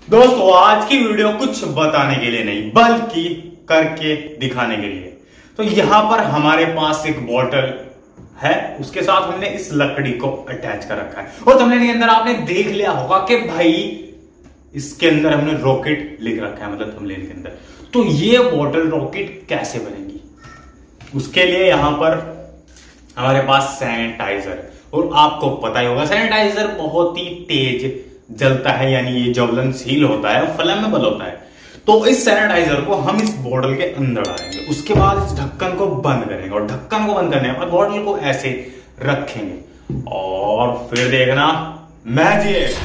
दोस्तों आज की वीडियो कुछ बताने के लिए नहीं बल्कि करके दिखाने के लिए। तो यहां पर हमारे पास एक बॉटल है, उसके साथ हमने इस लकड़ी को अटैच कर रखा है और थंबनेल के अंदर आपने देख लिया होगा कि भाई इसके अंदर हमने रॉकेट लिख रखा है, मतलब थंबनेल के अंदर। तो ये बॉटल रॉकेट कैसे बनेगी, उसके लिए यहां पर हमारे पास सैनिटाइजर, और आपको पता ही होगा सैनिटाइजर बहुत ही तेज जलता है, यानी ये ज्वलनशील होता है, फ्लेमेबल होता है। तो इस सैनिटाइजर को हम इस बॉटल के अंदर डालेंगे, उसके बाद इस ढक्कन को बंद करेंगे और ढक्कन को बंद करने के बाद बॉटल को ऐसे रखेंगे और फिर देखना मैजिक।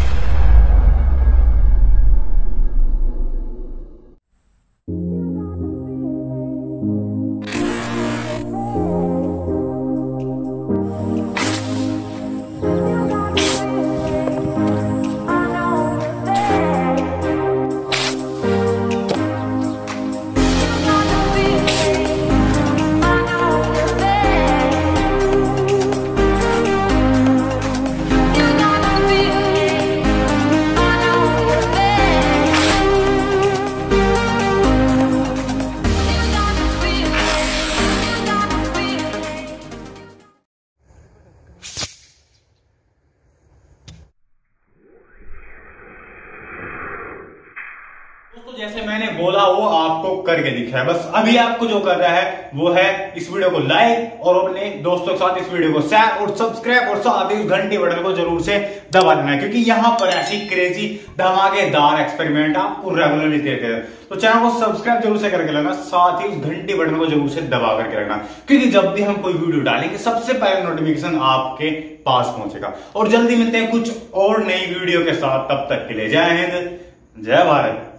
दोस्तों जैसे मैंने बोला वो आपको करके दिखा है, बस अभी आपको जो करना है वो है इस वीडियो को लाइक और अपने दोस्तों के साथ इस वीडियो को शेयर और सब्सक्राइब और साथ ही घंटी बटन को जरूर से दबा देना है, क्योंकि यहाँ पर ऐसी क्रेजी धमाकेदार एक्सपेरिमेंट आपको रेगुलरली देते हैं। तो चैनल को सब्सक्राइब जरूर से करके रखना, साथ ही उस घंटी बटन को जरूर से दबा करके रखना, क्योंकि जब भी हम कोई वीडियो डालेंगे सबसे पहले नोटिफिकेशन आपके पास पहुंचेगा। और जल्दी मिलते हैं कुछ और नई वीडियो के साथ, तब तक के लिए जय हिंद जय भारत।